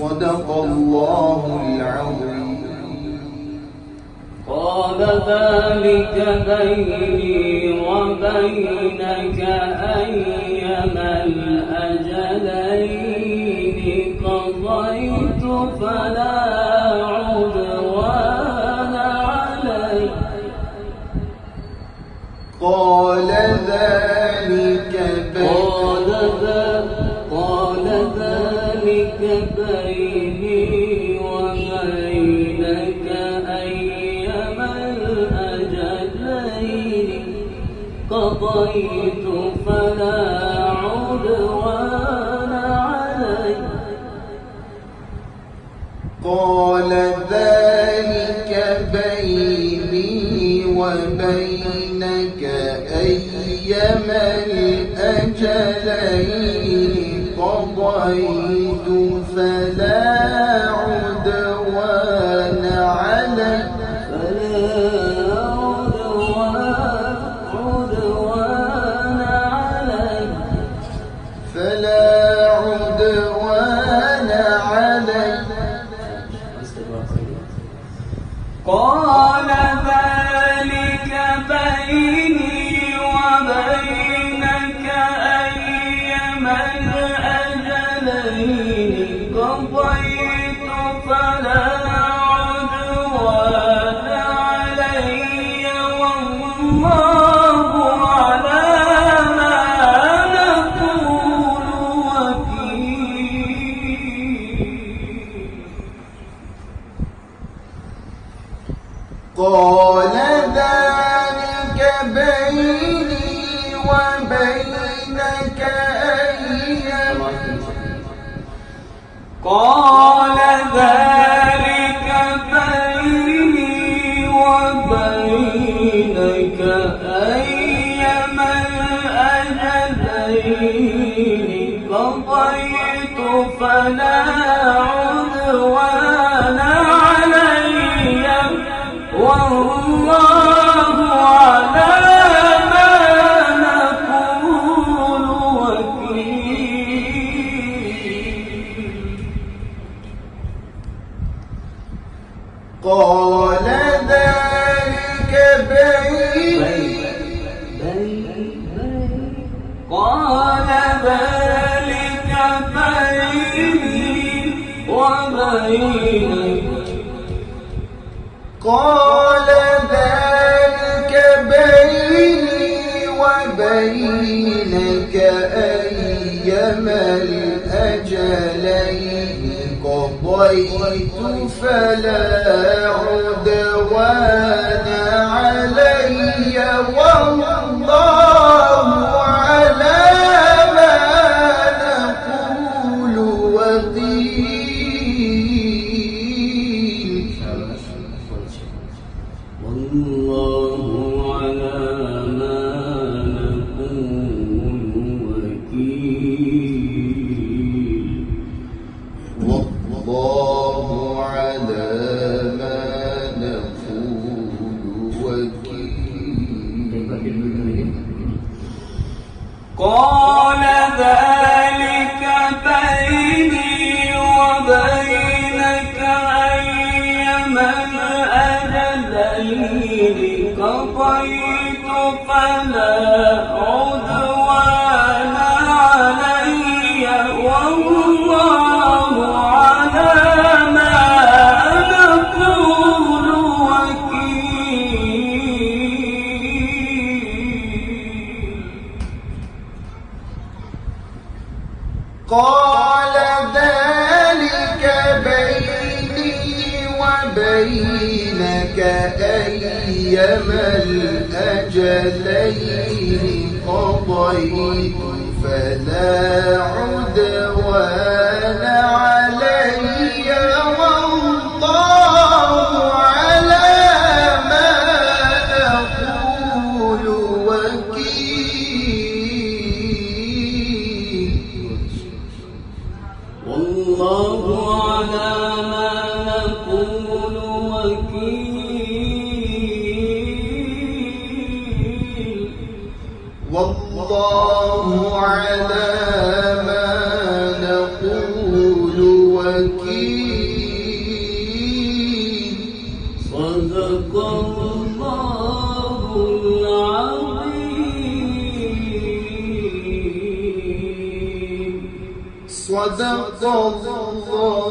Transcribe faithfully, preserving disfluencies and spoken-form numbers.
صدق الله العظيم. قال ذلك بيني وبينك أيما الأجلين قضيت فلا عدوان علي. قال ذلك قال قال ذلك بيني وبينك أيما الأجلين قضيت فلا عدوان علي. قال ذلك بيني وبينك أيما الأجلين قضيت فلا عدوان علي. فلا عدوان علي. قال ذلك بيني وبينك أيما الأجلين قضيت فلا عدوان علي والله على ما نقول وكيل. قال ذلك بيني وبينك أيما قال ذلك بيني وبينك أيما الأجلين قضيت فلا عدوان علي والله على ما نقول وكيل. قال ذلك بيني قال ذلك بيني وبينك قال ذلك بيني وبينك أيما الأجلين قضيت فلا عدوان علي والله على ما نقول وكيل. والله على ما نقول وكيل. والله على ما نقول وكيل. قال ذلك بيني وبينك أيما الأجلين قضيت فلا عدوان علي والله على ما نقول وكيل. قال ذلك بيني وبينك أيما الأجلين قضيت فلا عدوان علي والله على ما نقول وكيل. والله على ما نقول وكيل. والله على ما نقول وكيل. صدق الله العظيم. صدق الله